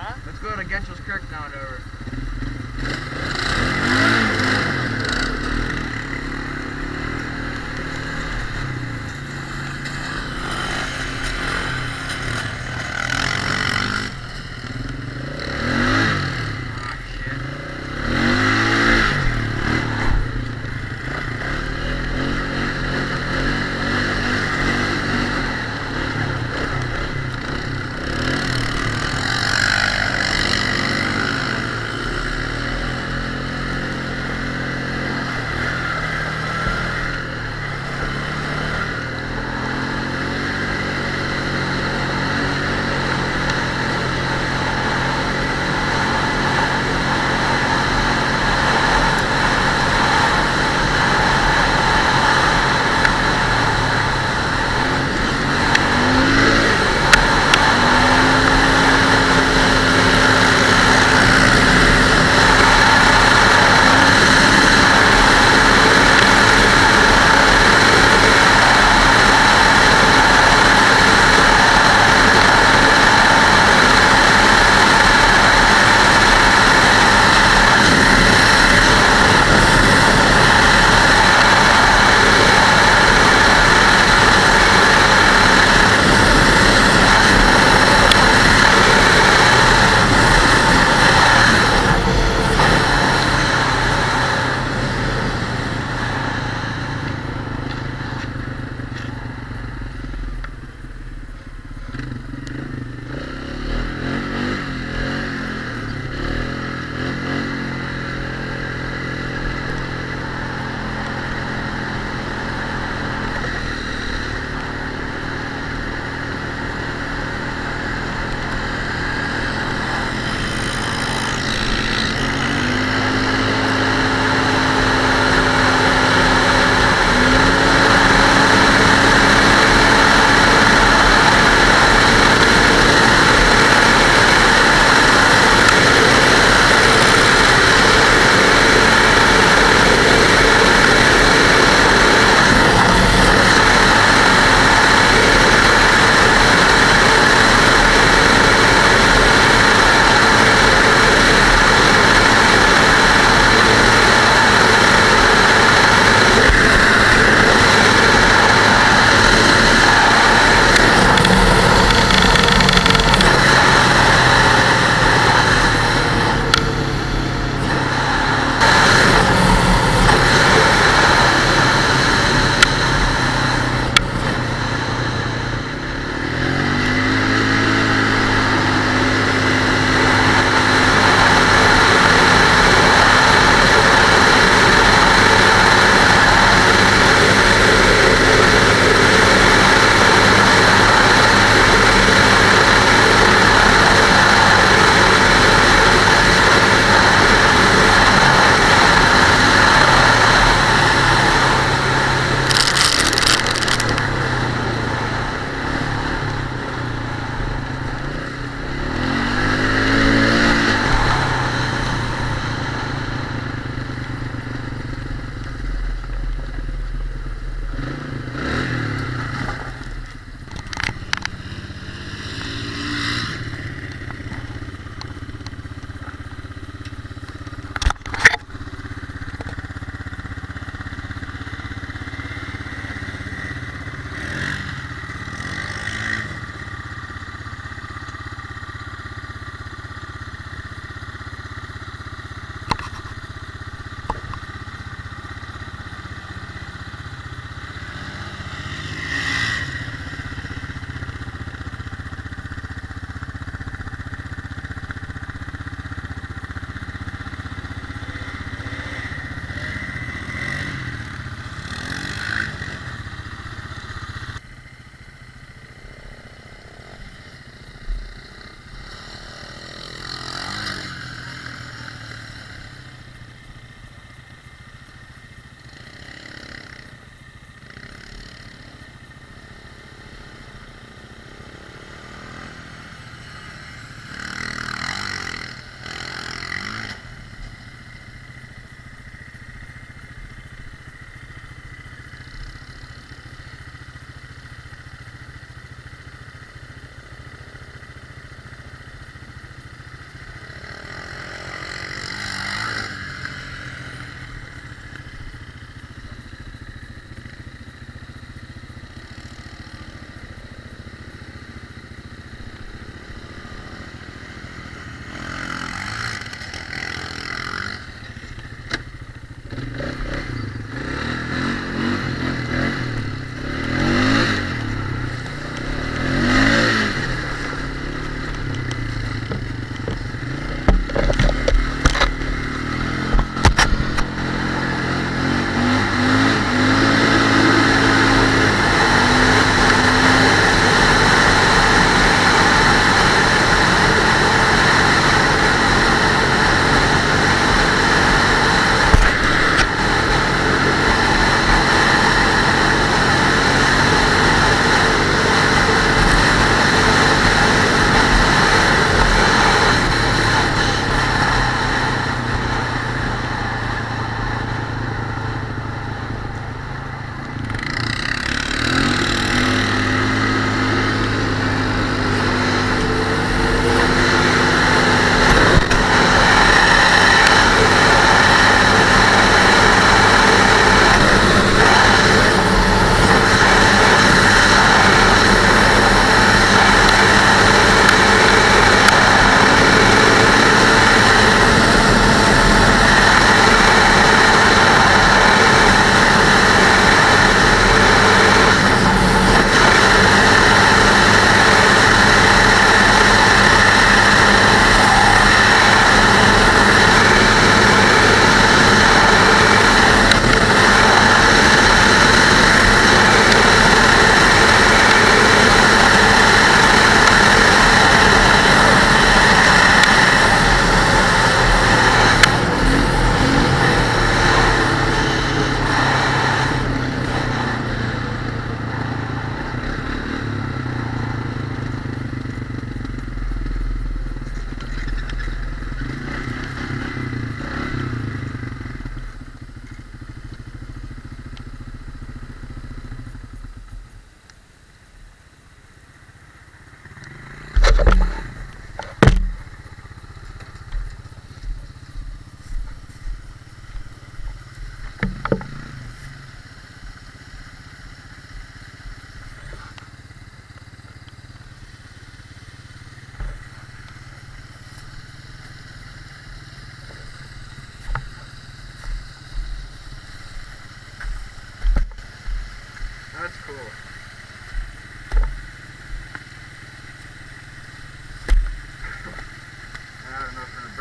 Let's go to Genschel's Creek now and over.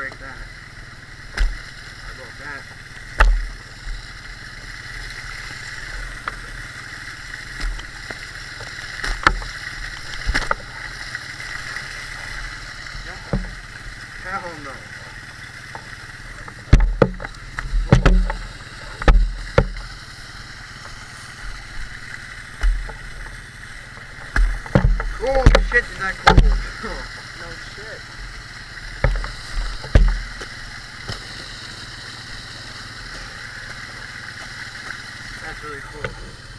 break that. How about that? Hell no. Oh shit, is that cold? No shit. That's really cool.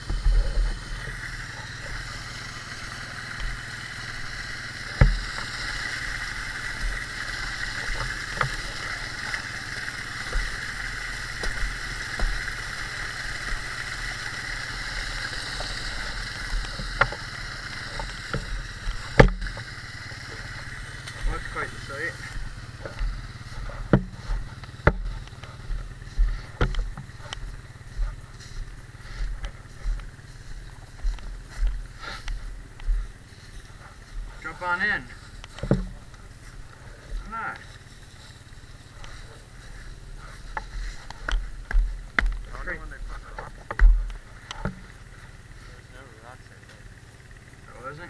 That's quite the sight. Jump on in. Why not? I wonder when they put the rock. There's no rocks right there. There wasn't?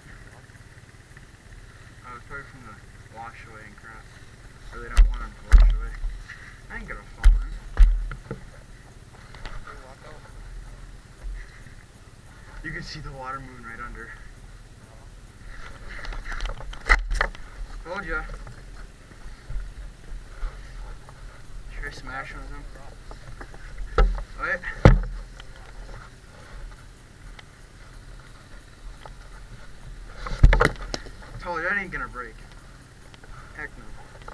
Oh, it's probably from the wash away and crap. Or they don't want them to wash away. I ain't gonna fall in. They walk out. You can see the water moving right under. Told ya. Should I smash one of them? What? Told you that ain't gonna break. Heck no.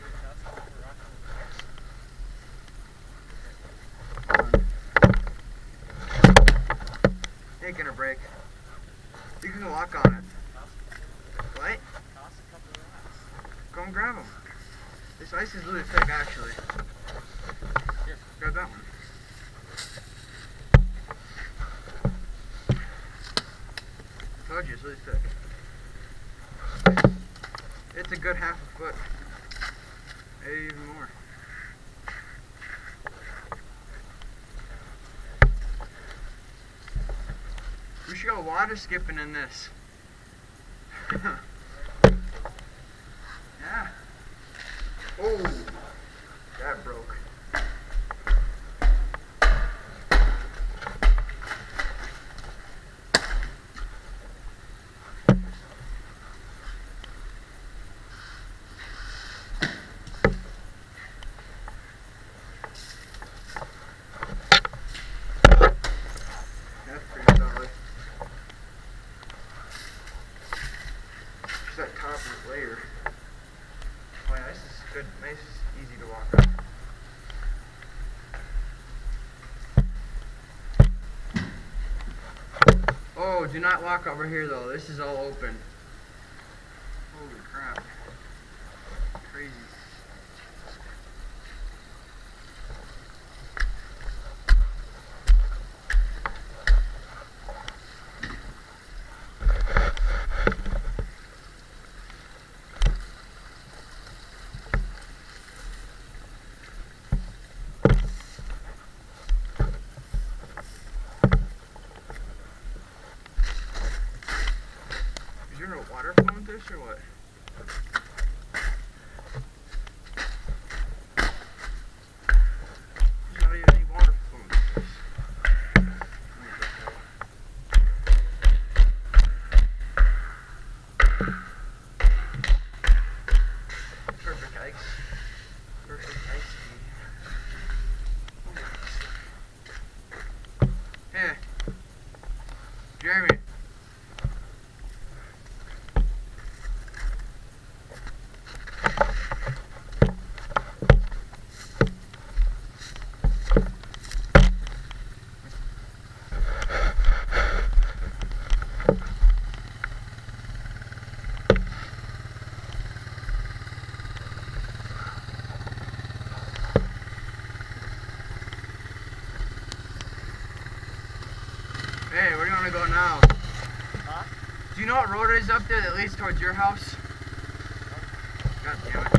Ain't gonna break. You can walk on it. What? Go and grab them. This ice is really thick, actually. Here. Grab that one. Told you, it's really thick. It's a good half a foot. Maybe even more. We should go water skipping in this. Yeah. Oh, that broke. That's pretty solid. Just that top layer. Oh yeah, this is good. Nice, easy to walk on. Oh, do not walk over here though. This is all open. Holy crap. Crazy. Is there a water flow in this or what? There's not even any water flow in this. Perfect ice. Perfect ice speed. Hey, Jeremy. Hey, where do you want to go now? Huh? Do you know what road is up there that leads towards your house? God damn it.